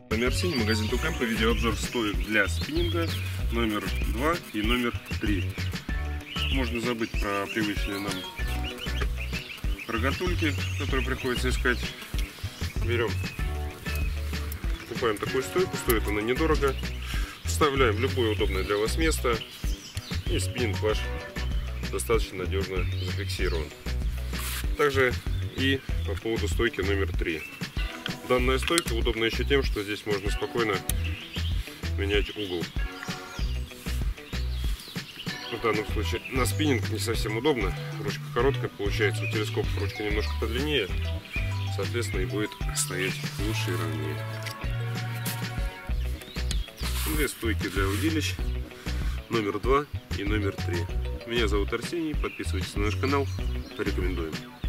Номер Арсений, магазин Тукампо, видеообзор стоек для спиннинга номер 2 и номер 3. Можно забыть про привычные нам рогатульки, которые приходится искать. Берем, покупаем такую стойку, стоит она недорого. Вставляем в любое удобное для вас место, и спиннинг ваш достаточно надежно зафиксирован. Также и по поводу стойки номер 3. Данная стойка удобна еще тем, что здесь можно спокойно менять угол. В данном случае на спиннинг не совсем удобно. Ручка короткая получается, у телескопа ручка немножко подлиннее. Соответственно, и будет стоять лучше и ровнее. Две стойки для удилищ. Номер 2 и номер 3. Меня зовут Арсений. Подписывайтесь на наш канал. Порекомендуем.